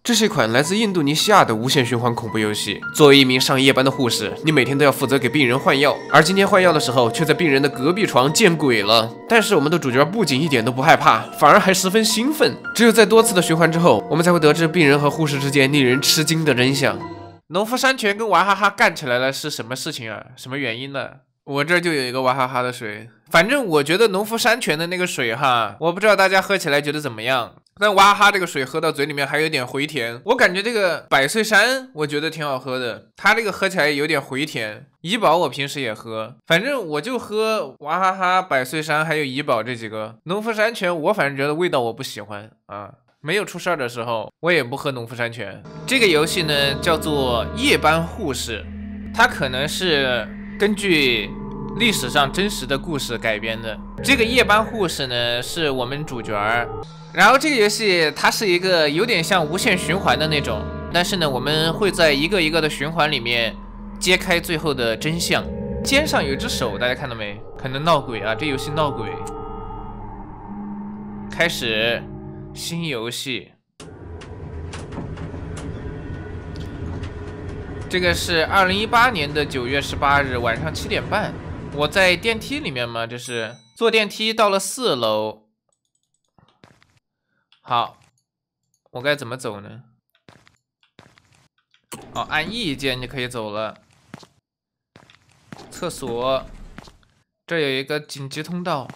这是一款来自印度尼西亚的无限循环恐怖游戏。作为一名上夜班的护士，你每天都要负责给病人换药，而今天换药的时候，却在病人的隔壁床见鬼了。但是我们的主角不仅一点都不害怕，反而还十分兴奋。只有在多次的循环之后，我们才会得知病人和护士之间令人吃惊的真相。农夫山泉跟娃哈哈干起来了是什么事情啊？什么原因呢？我这就有一个娃哈哈的水，反正我觉得农夫山泉的那个水哈，我不知道大家喝起来觉得怎么样。但娃哈哈这个水喝到嘴里面还有点回甜，我感觉这个百岁山我觉得挺好喝的，它这个喝起来有点回甜。怡宝我平时也喝，反正我就喝娃哈哈、百岁山还有怡宝这几个。农夫山泉我反正觉得味道我不喜欢啊。没有出事儿的时候，我也不喝农夫山泉。这个游戏呢叫做夜班护士，它可能是根据历史上真实的故事改编的。这个夜班护士呢是我们主角儿。然后这个游戏它是一个有点像无限循环的那种，但是呢我们会在一个一个的循环里面揭开最后的真相。肩上有一只手，大家看到没？可能闹鬼啊，这游戏闹鬼。开始新游戏，这个是2018年的9月18日晚上7点半，我在电梯里面嘛，这是坐电梯到了4楼。好，我该怎么走呢？哦，按 E 键就可以走了。厕所，这有一个紧急通道。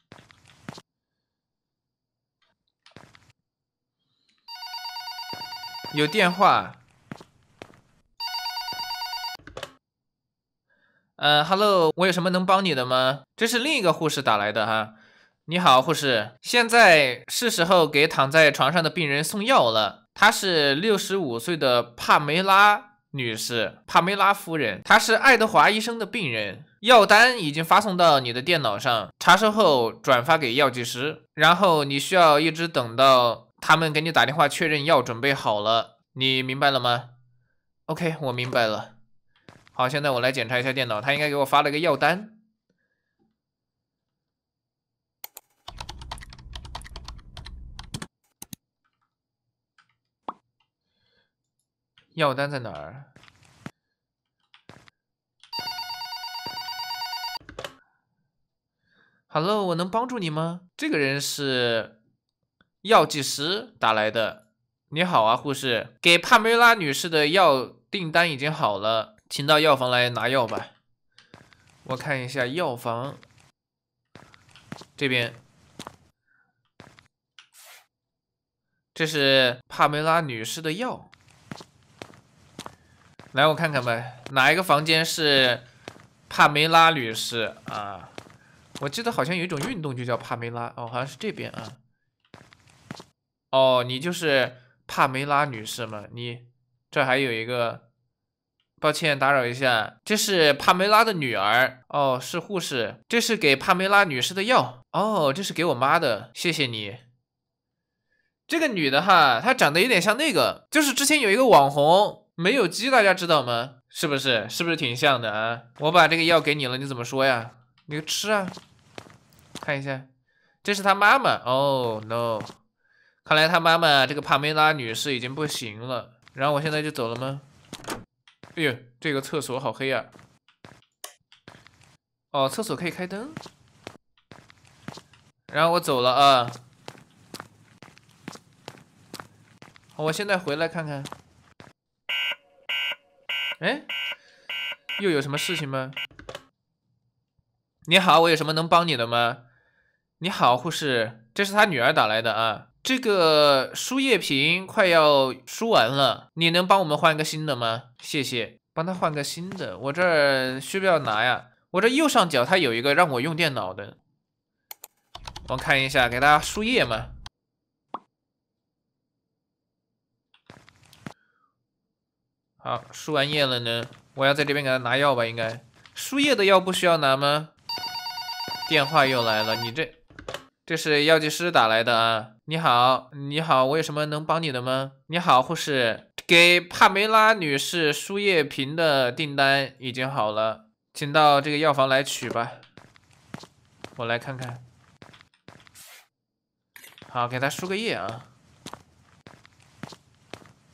有电话。Hello， 我有什么能帮你的吗？这是另一个护士打来的哈。你好，护士，现在是时候给躺在床上的病人送药了。她是65岁的帕梅拉女士，帕梅拉夫人，她是爱德华医生的病人。药单已经发送到你的电脑上，查收后转发给药剂师，然后你需要一直等到他们给你打电话确认药准备好了。你明白了吗？ OK， 我明白了。好，现在我来检查一下电脑，他应该给我发了个药单。药单在哪儿？Hello， 我能帮助你吗？这个人是药剂师打来的。你好啊，护士，给帕梅拉女士的药订单已经好了，请到药房来拿药吧。我看一下药房这边，这是帕梅拉女士的药。来，我看看吧，哪一个房间是帕梅拉女士啊？我记得好像有一种运动就叫帕梅拉，哦，好像是这边啊。哦，你就是帕梅拉女士吗？你这还有一个，抱歉打扰一下，这是帕梅拉的女儿。哦，是护士，这是给帕梅拉女士的药。哦，这是给我妈的，谢谢你。这个女的哈，她长得有点像那个，就是之前有一个网红没有鸡，大家知道吗？是不是？是不是挺像的啊？我把这个药给你了，你怎么说呀？你吃啊，看一下，这是她妈妈。哦 no， 看来她妈妈这个帕梅拉女士已经不行了。然后我现在就走了吗？哎呦，这个厕所好黑啊！哦，厕所可以开灯。然后我走了啊。我现在回来看看。哎，又有什么事情吗？你好，我有什么能帮你的吗？你好，护士，这是他女儿打来的啊。这个输液瓶快要输完了，你能帮我们换个新的吗？谢谢，帮他换个新的。我这儿需不要拿呀？我这右上角它有一个让我用电脑的，我看一下，给大家输液嘛。好，输完液了呢，我要在这边给他拿药吧？应该输液的药不需要拿吗？电话又来了，你这是药剂师打来的啊。你好，你好，我有什么能帮你的吗？你好，护士，给帕梅拉女士输液瓶的订单已经好了，请到这个药房来取吧。我来看看。好，给他输个液啊。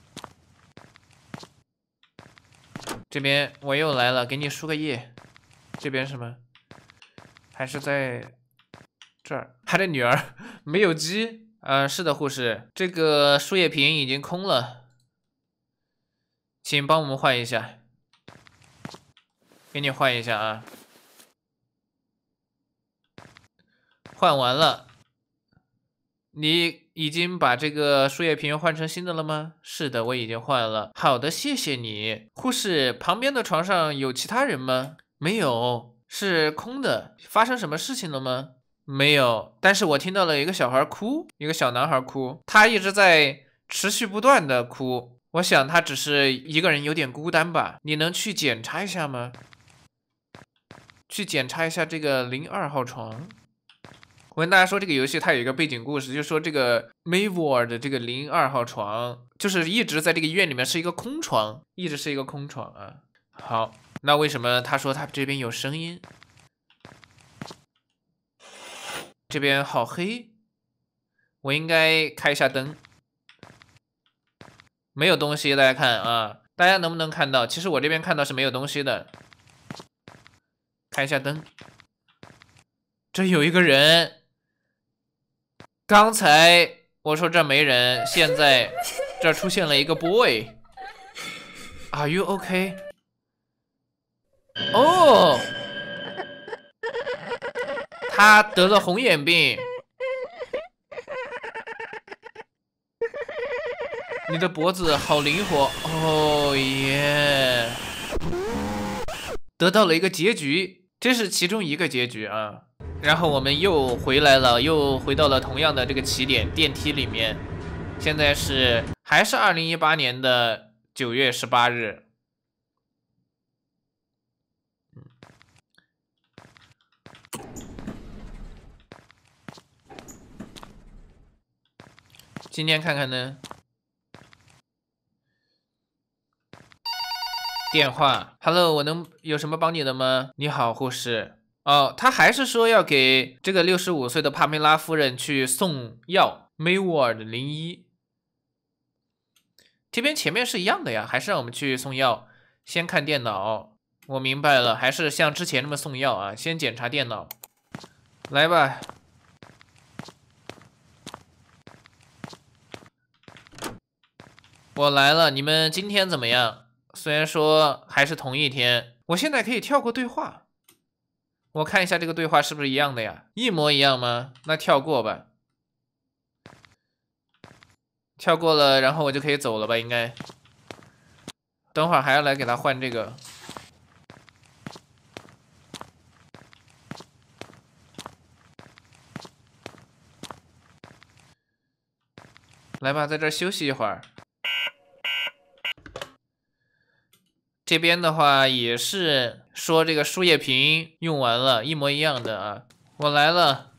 这边我又来了，给你输个液。这边什么？还是在这儿？他的女儿没有鸡。是的，护士，这个输液瓶已经空了，请帮我们换一下。给你换一下啊。换完了。你已经把这个输液瓶换成新的了吗？是的，我已经换了。好的，谢谢你。护士，旁边的床上有其他人吗？没有，是空的。发生什么事情了吗？没有，但是我听到了一个小孩哭，一个小男孩哭，他一直在持续不断的哭。我想他只是一个人有点孤单吧。你能去检查一下吗？去检查一下这个02号床。我跟大家说，这个游戏它有一个背景故事，就是说这个 Mayward 的这个02号床，就是一直在这个医院里面是一个空床，一直是一个空床啊。好，那为什么他说他这边有声音？这边好黑，我应该开一下灯。没有东西，大家看啊，大家能不能看到？其实我这边看到是没有东西的。开一下灯，这有一个人。刚才我说这没人，现在这出现了一个 boy。Are you okay？ 哦，他得了红眼病。你的脖子好灵活，哦耶！得到了一个结局，这是其中一个结局啊。然后我们又回来了，又回到了同样的这个起点电梯里面。现在还是2018年的9月18日。今天看看呢。电话 ，Hello， 我能有什么帮你的吗？你好，护士。哦，他还是说要给这个65岁的帕梅拉夫人去送药 ，Mayward 01。这边前面是一样的呀，还是让我们去送药？先看电脑，我明白了，还是像之前那么送药啊？先检查电脑，来吧。我来了，你们今天怎么样？虽然说还是同一天，我现在可以跳过对话。我看一下这个对话是不是一样的呀？一模一样吗？那跳过吧。跳过了，然后我就可以走了吧？应该。等会儿还要来给他换这个。来吧，在这儿休息一会儿。这边的话也是说这个输液瓶用完了，一模一样的啊。我来了。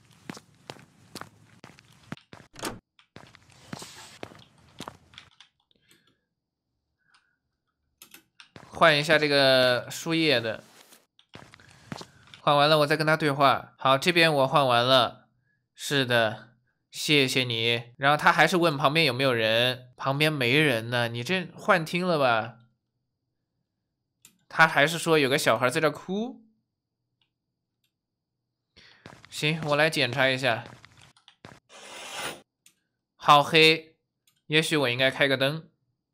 换一下这个输液的。换完了我再跟他对话。好，这边我换完了。是的，谢谢你。然后他还是问旁边有没有人，旁边没人呢，你这幻听了吧？他还是说有个小孩在这哭。行，我来检查一下。好黑，也许我应该开个灯。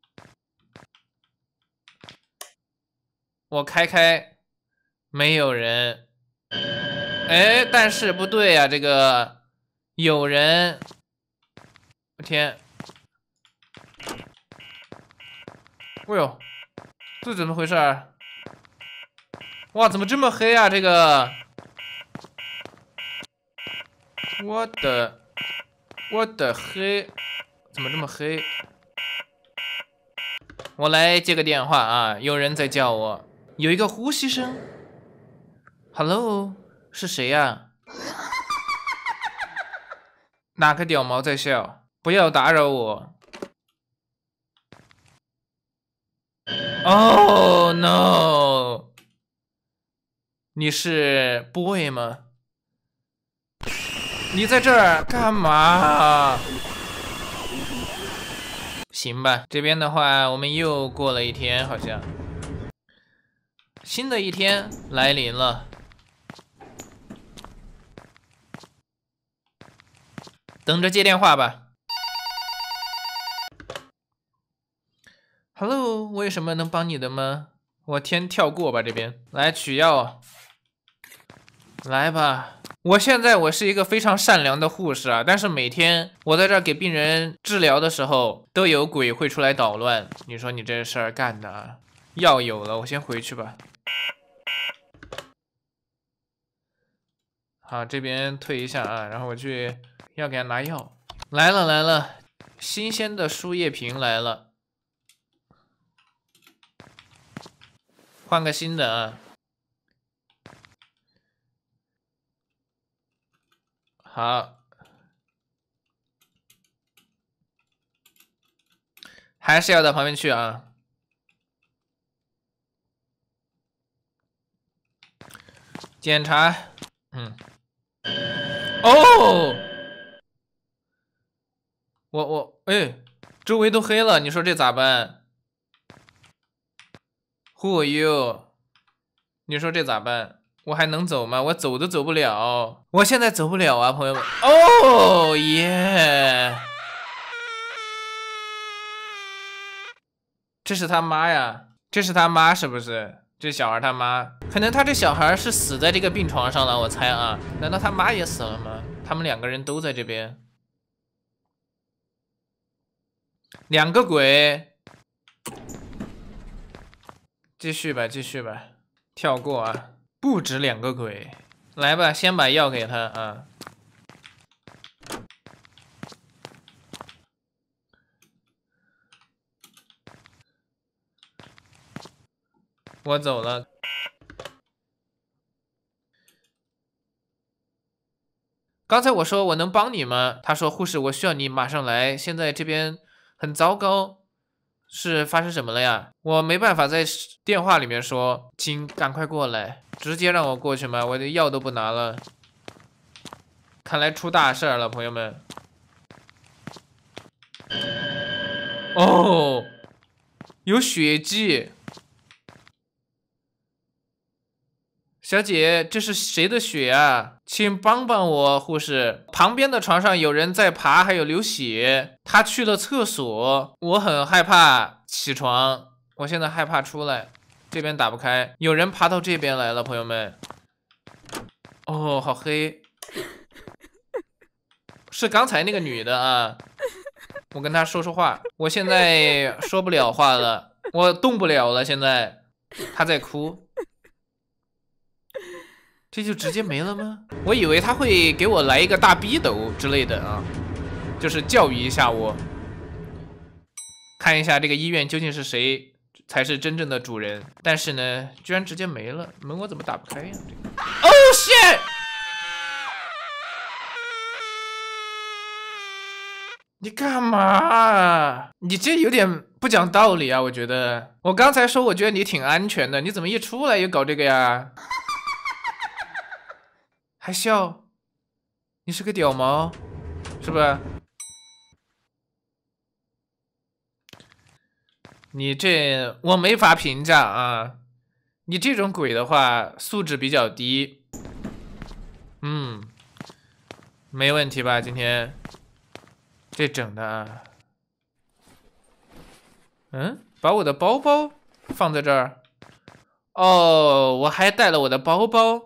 我开，没有人。哎，但是不对呀，这个有人。我天！哎呦，这怎么回事？哇，怎么这么黑啊？这个，我的黑，怎么这么黑？我来接个电话啊，有人在叫我，有一个呼吸声。Hello， 是谁呀？哪个屌毛在笑？不要打扰我。Oh no！ 你是 boy 吗？你在这儿干嘛？行吧，这边的话我们又过了一天，好像。 新的一天来临了。等着接电话吧。Hello， 我有什么能帮你的吗？我先跳过吧，这边来取药。来吧。我现在是一个非常善良的护士啊，但是每天我在这儿给病人治疗的时候，都有鬼会出来捣乱。你说你这事儿干的啊？药有了，我先回去吧。好，这边退一下啊，然后我去要给他拿药。来了来了，新鲜的输液瓶来了，换个新的啊。好，还是要到旁边去啊。检查，哦，哎，周围都黑了，你说这咋办 ？Who are you？ 你说这咋办？我还能走吗？我走都走不了，我现在走不了啊，朋友们。哦耶！这是他妈呀，这是他妈是不是？这小孩他妈，可能他这小孩是死在这个病床上了，我猜啊。难道他妈也死了吗？他们两个人都在这边。两个鬼，继续吧，继续吧，跳过啊。不止两个鬼，来吧，先把药给他啊。我走了。刚才我说我能帮你吗？他说护士，我需要你马上来，现在这边很糟糕，是发生什么了呀？我没办法在电话里面说，请赶快过来，直接让我过去吗？我的药都不拿了，看来出大事了，朋友们。哦，有血迹。小姐，这是谁的血啊？请帮帮我，护士。旁边的床上有人在爬，还有流血。他去了厕所，我很害怕起床，我现在害怕出来。这边打不开，有人爬到这边来了，朋友们。哦，好黑，是刚才那个女的啊。我跟她说说话，我现在说不了话了，我动不了了，现在她在哭。这就直接没了吗？我以为他会给我来一个大逼斗之类的啊，就是教育一下我，看一下这个医院究竟是谁才是真正的主人。但是呢，居然直接没了，门我怎么打不开呀？哦shit！你干嘛？你这有点不讲道理啊！我觉得，我刚才说我觉得你挺安全的，你怎么一出来又搞这个呀？还笑？你是个屌毛，是吧？你这我没法评价啊！你这种鬼的话，素质比较低。没问题吧？今天这整的啊，把我的包包放在这儿。哦，我还带了我的包包。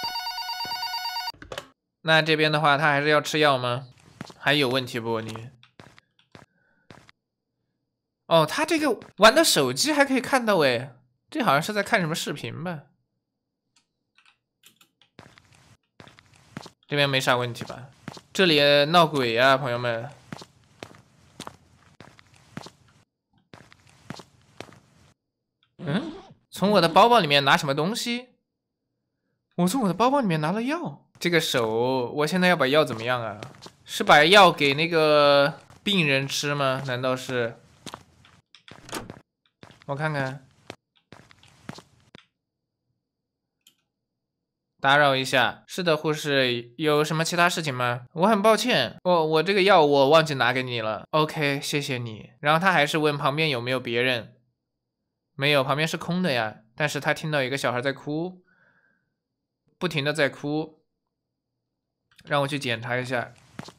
那这边的话，他还是要吃药吗？还有问题不？你？哦，他这个玩的手机还可以看到诶，这好像是在看什么视频吧？这边没啥问题吧？这里闹鬼呀，朋友们！从我的包包里面拿什么东西？我从我的包包里面拿了药。这个手，我现在要把药怎么样啊？是把药给那个病人吃吗？难道是？我看看。打扰一下，是的，护士，有什么其他事情吗？我很抱歉，我这个药我忘记拿给你了。OK， 谢谢你。然后他还是问旁边有没有别人，没有，旁边是空的呀。 但是他听到有个小孩在哭，不停的在哭，让我去检查一下。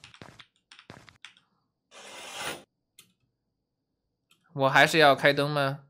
我还是要开灯吗？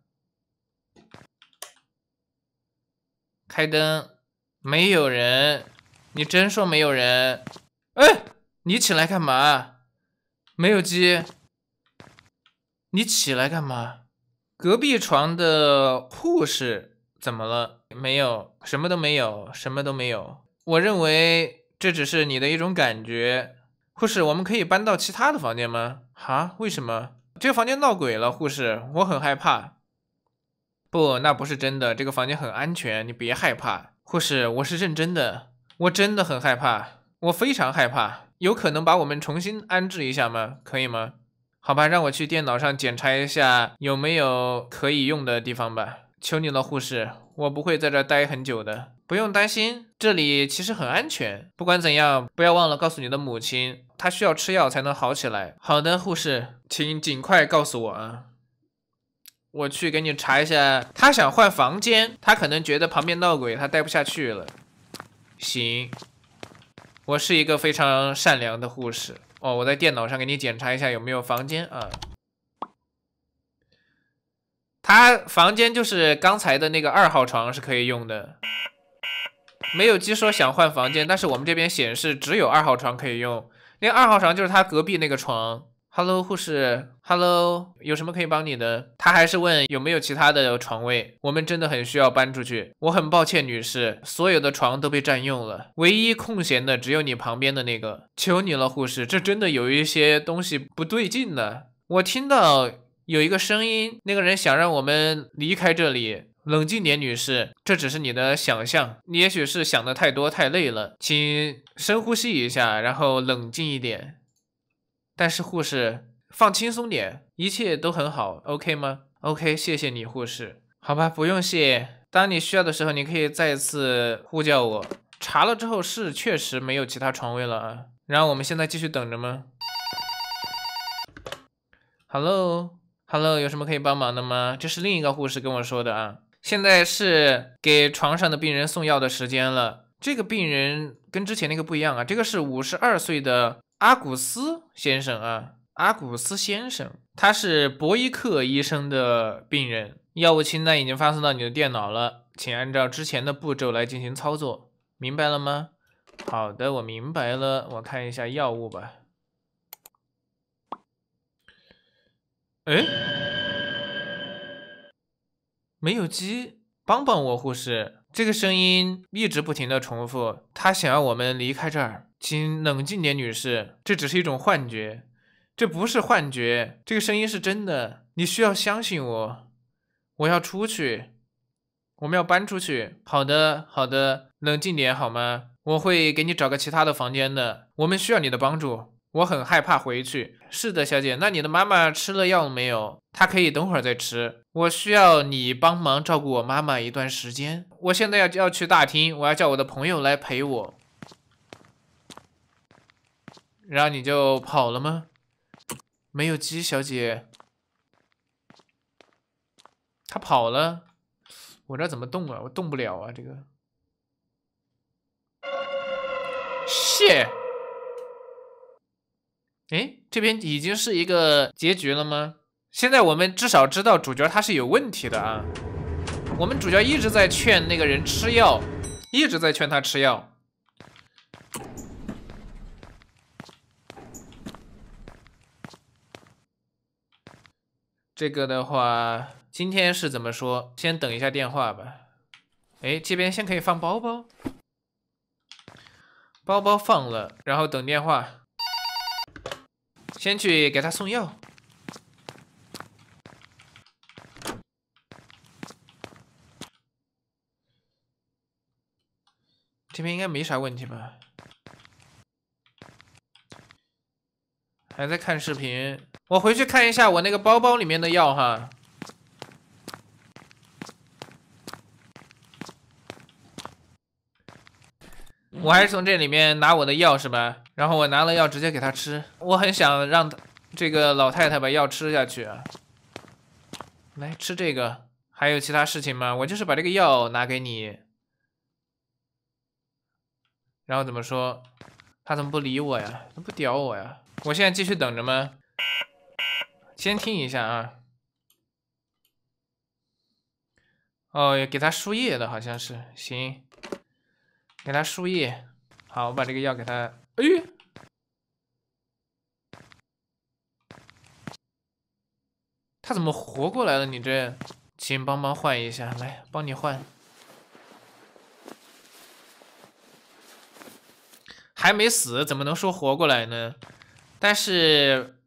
开灯，没有人。你真说没有人？哎，你起来干嘛？没有鸡，你起来干嘛？隔壁床的护士怎么了？没有，什么都没有，什么都没有。我认为这只是你的一种感觉。护士，我们可以搬到其他的房间吗？哈？为什么？这个房间闹鬼了，护士，我很害怕。不，那不是真的，这个房间很安全，你别害怕。护士，我是认真的，我真的很害怕，我非常害怕。有可能把我们重新安置一下吗？可以吗？好吧，让我去电脑上检查一下有没有可以用的地方吧。求你了，护士，我不会在这待很久的。不用担心，这里其实很安全。不管怎样，不要忘了告诉你的母亲，她需要吃药才能好起来。好的，护士，请尽快告诉我啊。我去给你查一下，他想换房间，他可能觉得旁边闹鬼，他待不下去了。行，我是一个非常善良的护士。哦，我在电脑上给你检查一下有没有房间啊。他房间就是刚才的那个2号床是可以用的。没有鸡说想换房间，但是我们这边显示只有2号床可以用。那个2号床就是他隔壁那个床。Hello， 护士 ，Hello， 有什么可以帮你的？他还是问有没有其他的床位，我们真的很需要搬出去。我很抱歉，女士，所有的床都被占用了，唯一空闲的只有你旁边的那个。求你了，护士，这真的有一些东西不对劲呢。我听到有一个声音，那个人想让我们离开这里。冷静点，女士，这只是你的想象，你也许是想的太多太累了，请深呼吸一下，然后冷静一点。但是护士，放轻松点，一切都很好 ，OK 吗 ？OK， 谢谢你，护士。好吧，不用谢。当你需要的时候，你可以再次呼叫我。查了之后是确实没有其他床位了啊。然后我们现在继续等着吗 ？Hello， 有什么可以帮忙的吗？这是另一个护士跟我说的啊。现在是给床上的病人送药的时间了。这个病人跟之前那个不一样啊，这个是52岁的阿古斯先生啊，阿古斯先生，他是博伊克医生的病人，药物清单已经发送到你的电脑了，请按照之前的步骤来进行操作，明白了吗？好的，我明白了，我看一下药物吧。哎，没有鸡，帮帮我，护士！这个声音一直不停的重复，他想要我们离开这儿，请冷静点，女士，这只是一种幻觉，这不是幻觉，这个声音是真的，你需要相信我，我要出去，我们要搬出去。好的，好的，冷静点好吗？我会给你找个其他的房间的，我们需要你的帮助。我很害怕回去。是的，小姐，那你的妈妈吃了药了没有？她可以等会儿再吃。我需要你帮忙照顾我妈妈一段时间。我现在要去大厅，我要叫我的朋友来陪我。然后你就跑了吗？没有鸡，小姐。他跑了。我这怎么动啊？我动不了啊，这个。shit。哎，这边已经是一个结局了吗？现在我们至少知道主角他是有问题的啊。我们主角一直在劝那个人吃药，一直在劝他吃药。这个的话，今天是怎么说？先等一下电话吧。哎，这边先可以放包包，包包放了，然后等电话。先去给他送药。这边应该没啥问题吧？还在看视频，我回去看一下我那个包包里面的药哈。我还是从这里面拿我的药是吧？然后我拿了药直接给他吃。我很想让这个老太太把药吃下去啊。来吃这个， 还有其他事情吗？我就是把这个药拿给你，然后怎么说？他怎么不理我呀？他不屌我呀？我现在继续等着吗？先听一下啊。哦，给他输液的好像是，行，给他输液。好，我把这个药给他。哎，他怎么活过来了？你这，请帮忙换一下，来，帮你换。还没死，怎么能说活过来呢？但是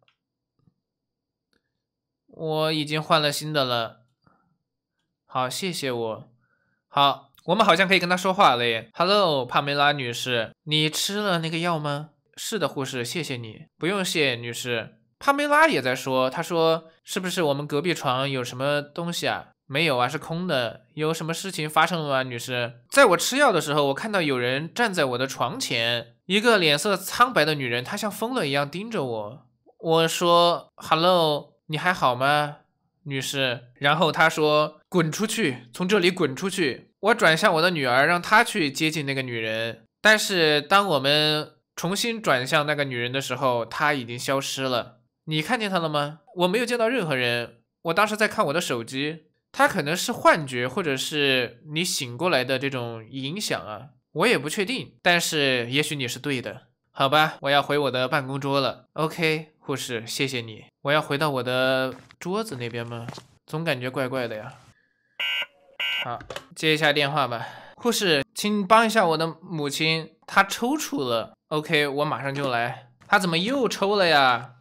我已经换了新的了。好，谢谢我。好，我们好像可以跟他说话了耶。Hello，帕梅拉女士，你吃了那个药吗？是的，护士，谢谢你。不用谢，女士。帕梅拉也在说，她说是不是我们隔壁床有什么东西啊？没有啊，是空的。有什么事情发生了吗，女士？在我吃药的时候，我看到有人站在我的床前，一个脸色苍白的女人，她像疯了一样盯着我。我说 Hello， 你还好吗，女士？然后她说滚出去，从这里滚出去。我转向我的女儿，让她去接近那个女人。但是当我们重新转向那个女人的时候，她已经消失了。你看见她了吗？我没有见到任何人。我当时在看我的手机。它可能是幻觉，或者是你醒过来的这种影响啊，我也不确定。但是也许你是对的，好吧？我要回我的办公桌了。OK， 护士，谢谢你。我要回到我的桌子那边吗？总感觉怪怪的呀。好，接一下电话吧。护士，请帮一下我的母亲，她抽搐了。OK， 我马上就来。她怎么又抽了呀？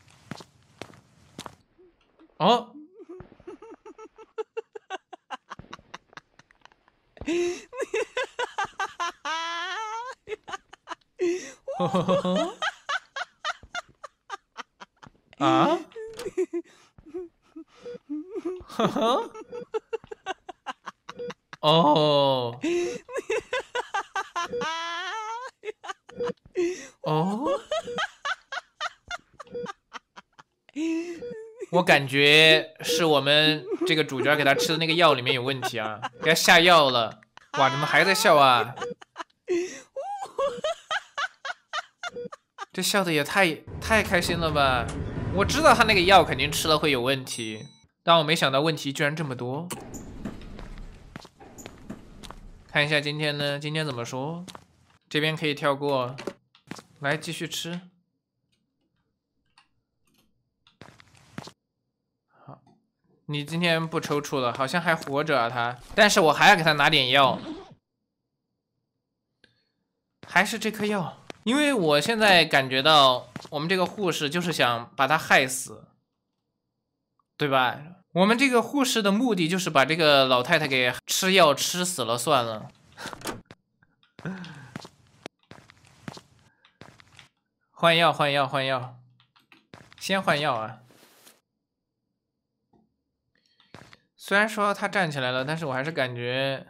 哦。啊？呵呵。哦。哦。我感觉是我们这个主角给他吃的那个药里面有问题啊，给他下药了。哇，你们还在笑啊？这笑的也太开心了吧！我知道他那个药肯定吃了会有问题，但我没想到问题居然这么多。看一下今天呢？今天怎么说？这边可以跳过，来继续吃。好，你今天不抽搐了，好像还活着啊他，但是我还要给他拿点药，还是这颗药。因为我现在感觉到我们这个护士就是想把他害死，对吧？我们这个护士的目的就是把这个老太太给吃药吃死了算了。换药，换药，换药，先换药啊！虽然说他站起来了，但是我还是感觉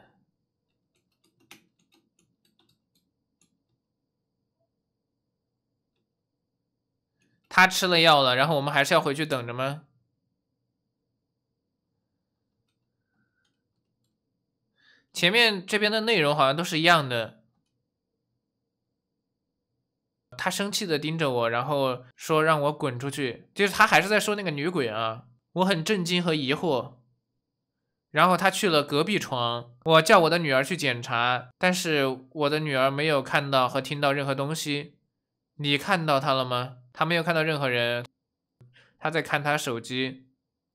他吃了药了，然后我们还是要回去等着吗？前面这边的内容好像都是一样的。他生气的盯着我，然后说让我滚出去，就是他还是在说那个女鬼啊。我很震惊和疑惑。然后他去了隔壁床，我叫我的女儿去检查，但是我的女儿没有看到和听到任何东西。你看到她了吗？她没有看到任何人，她在看她手机。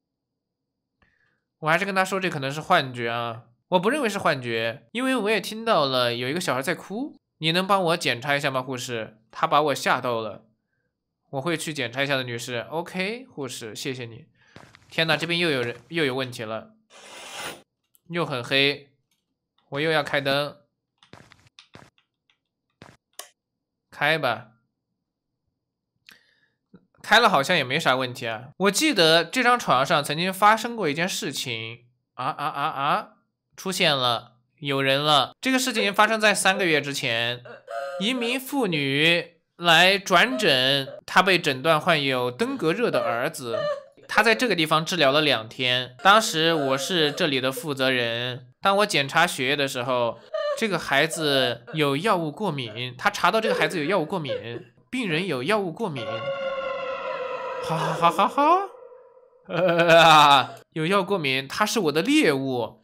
我还是跟她说这可能是幻觉啊，我不认为是幻觉，因为我也听到了有一个小孩在哭。你能帮我检查一下吗，护士？他把我吓到了，我会去检查一下的，女士。OK， 护士，谢谢你。天哪，这边又有问题了，又很黑，我又要开灯。开吧，开了好像也没啥问题啊。我记得这张床上曾经发生过一件事情出现了，有人了。这个事情发生在3个月之前，一名妇女来转诊，她被诊断患有登革热的儿子。 他在这个地方治疗了2天，当时我是这里的负责人。当我检查血液的时候，这个孩子有药物过敏，他查到这个孩子有药物过敏，病人有药物过敏。哈哈哈哈哈！有药过敏，他是我的猎物。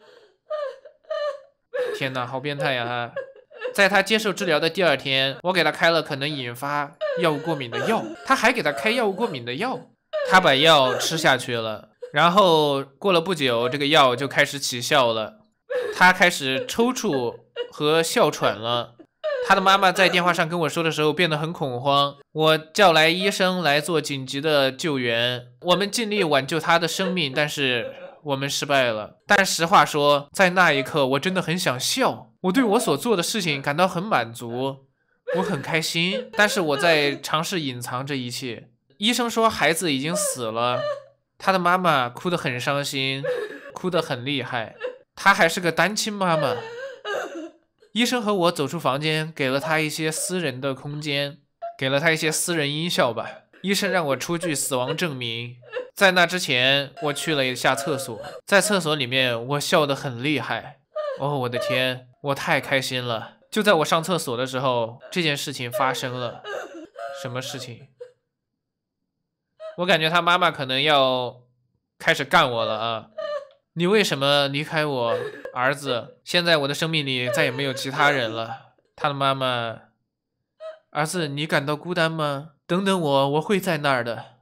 天哪，好变态呀！在他接受治疗的第2天，我给他开了可能引发药物过敏的药，他还给他开药物过敏的药，他把药吃下去了，然后过了不久，这个药就开始起效了，他开始抽搐和哮喘了。他的妈妈在电话上跟我说的时候变得很恐慌，我叫来医生来做紧急的救援，我们尽力挽救他的生命，但是我们失败了。但实话说，在那一刻我真的很想笑，我对我所做的事情感到很满足，我很开心，但是我在尝试隐藏这一切。医生说孩子已经死了，他的妈妈哭得很伤心，哭得很厉害，她还是个单亲妈妈。医生和我走出房间，给了他一些私人的空间，给了他一些私人音效吧。医生让我出具死亡证明。在那之前，我去了一下厕所，在厕所里面，我笑得很厉害。哦，我的天，我太开心了！就在我上厕所的时候，这件事情发生了。什么事情？我感觉他妈妈可能要开始干我了啊！你为什么离开我，儿子？现在我的生命里再也没有其他人了。他的妈妈，儿子，你感到孤单吗？等等我，我会在那儿的。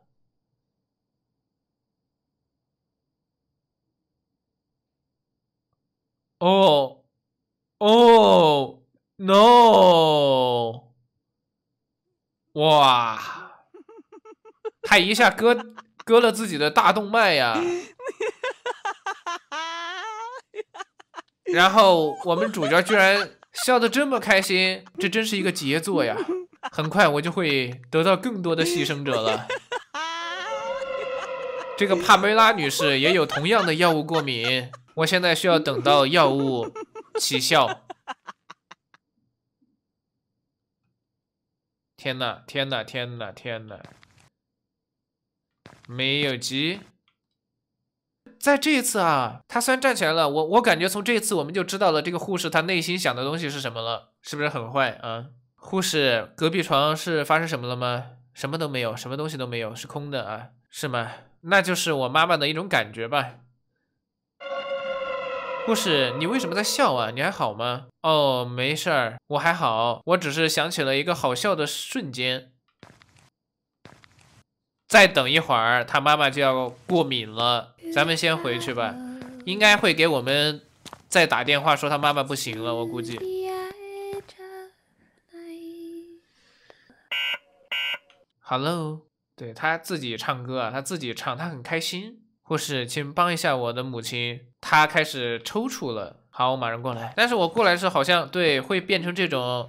哦，哦 ，no！ 哇，他一下割了自己的大动脉呀！然后我们主角居然笑得这么开心，这真是一个杰作呀！很快我就会得到更多的牺牲者了。这个帕梅拉女士也有同样的药物过敏，我现在需要等到药物起效。天哪，天哪，天哪，天哪！没有急。在这一次啊，他虽然站起来了，我感觉从这一次我们就知道了这个护士他内心想的东西是什么了，是不是很坏啊？护士，隔壁床是发生什么了吗？什么都没有，什么东西都没有，是空的啊，是吗？那就是我妈妈的一种感觉吧。护士，你为什么在笑啊？你还好吗？哦，没事儿，我还好，我只是想起了一个好笑的瞬间。再等一会儿，他妈妈就要过敏了，咱们先回去吧。应该会给我们再打电话说他妈妈不行了，我估计。Hello， 对，他自己唱歌啊，他自己唱，他很开心。护士，请帮一下我的母亲，她开始抽搐了。好，我马上过来。但是我过来时好像对会变成这种。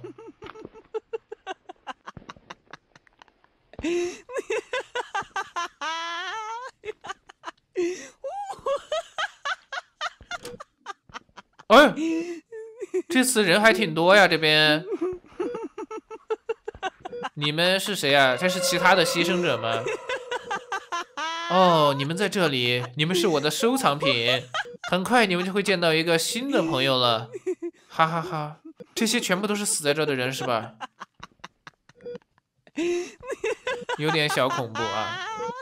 哎，这次人还挺多呀，这边。你们是谁啊？这是其他的牺牲者吗？哦，你们在这里，你们是我的收藏品。很快你们就会见到一个新的朋友了，哈哈哈！这些全部都是死在这的人是吧？有点小恐怖啊。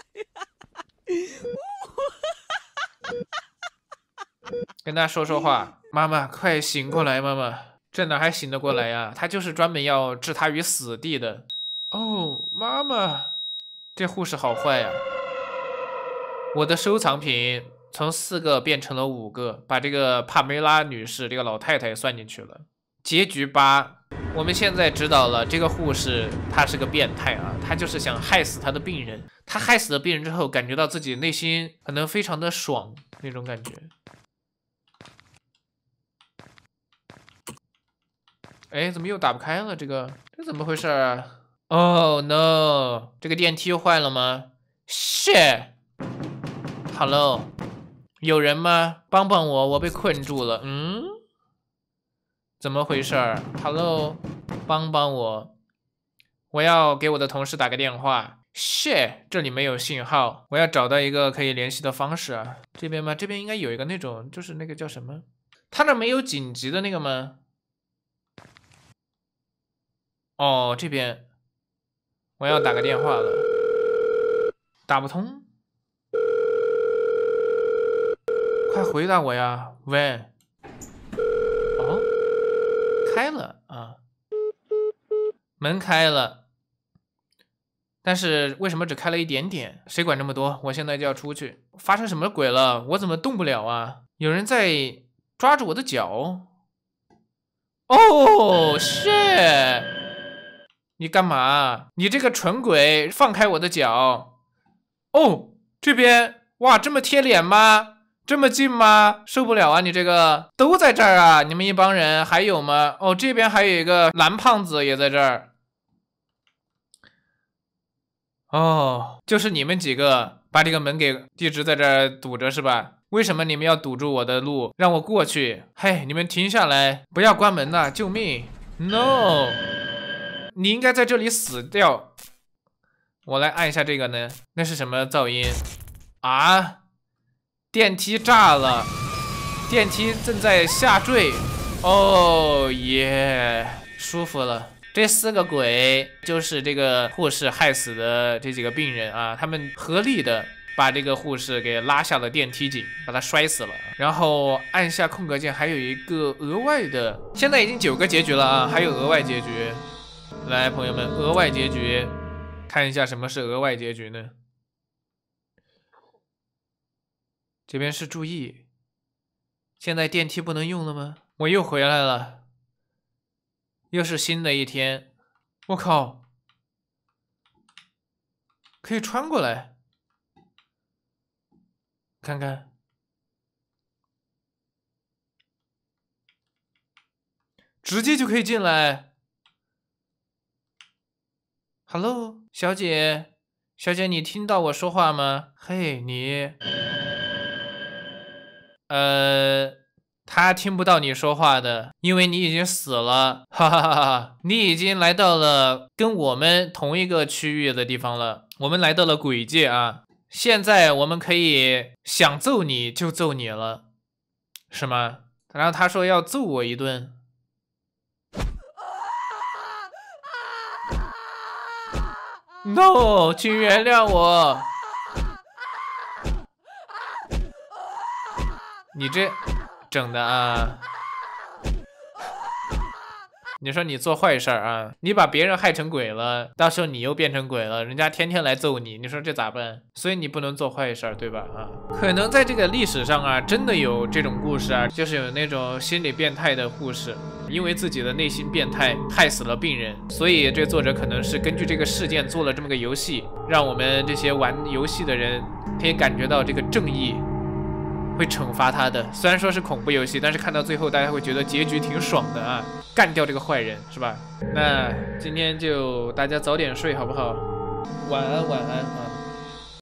跟他说说话，妈妈，快醒过来，妈妈，这哪还醒得过来呀？他就是专门要置他于死地的。哦，妈妈，这护士好坏呀！我的收藏品从4个变成了5个，把这个帕梅拉女士这个老太太也算进去了。结局8，我们现在知道了，这个护士她是个变态啊，她就是想害死她的病人。她害死了病人之后，感觉到自己内心可能非常的爽那种感觉。哎，怎么又打不开了？这怎么回事啊 ？Oh no！ 这个电梯又坏了吗 ？Shit！Hello， 有人吗？帮帮我，我被困住了。怎么回事 ？Hello， 帮帮我，我要给我的同事打个电话。 shit， 这里没有信号，我要找到一个可以联系的方式啊。这边吗？这边应该有一个那种，就是那个叫什么？他那没有紧急的那个吗？哦，这边我要打个电话了，打不通，快回答我呀！喂，哦，开了啊，门开了。但是为什么只开了一点点？谁管这么多？我现在就要出去。发生什么鬼了？我怎么动不了啊？有人在抓住我的脚。哦，shit！你干嘛？你这个蠢鬼，放开我的脚！哦，这边，哇，这么贴脸吗？这么近吗？受不了啊！你这个都在这儿啊！你们一帮人还有吗？哦，这边还有一个蓝胖子也在这儿。哦，就是你们几个把这个门给一直在这儿堵着是吧？为什么你们要堵住我的路，让我过去？嘿，你们停下来，不要关门呐！救命 ！No， 你应该在这里死掉。我来按一下这个呢，那是什么噪音啊？电梯炸了，电梯正在下坠。哦耶，舒服了。这4个鬼就是这个护士害死的这几个病人啊，他们合力的把这个护士给拉下了电梯井，把他摔死了。然后按下空格键，还有一个额外的，现在已经9个结局了啊，还有额外结局。来，朋友们，额外结局，看一下什么是额外结局呢？这边是注意，现在电梯不能用了吗？我又回来了。又是新的一天，我靠，可以穿过来，看看，直接就可以进来。Hello， 小姐，小姐，你听到我说话吗？嘿，你，他听不到你说话的，因为你已经死了，哈哈哈哈！你已经来到了跟我们同一个区域的地方了，我们来到了鬼界啊！现在我们可以想揍你就揍你了，是吗？然后他说要揍我一顿。No， 请原谅我。你这整的啊！你说你做坏事啊，你把别人害成鬼了，到时候你又变成鬼了，人家天天来揍你，你说这咋办？所以你不能做坏事，对吧？啊，可能在这个历史上啊，真的有这种故事啊，就是有那种心理变态的护士，因为自己的内心变态害死了病人，所以这作者可能是根据这个事件做了这么个游戏，让我们这些玩游戏的人可以感觉到这个正义会惩罚他的。虽然说是恐怖游戏，但是看到最后大家会觉得结局挺爽的啊，干掉这个坏人是吧？那今天就大家早点睡好不好？晚安晚安啊。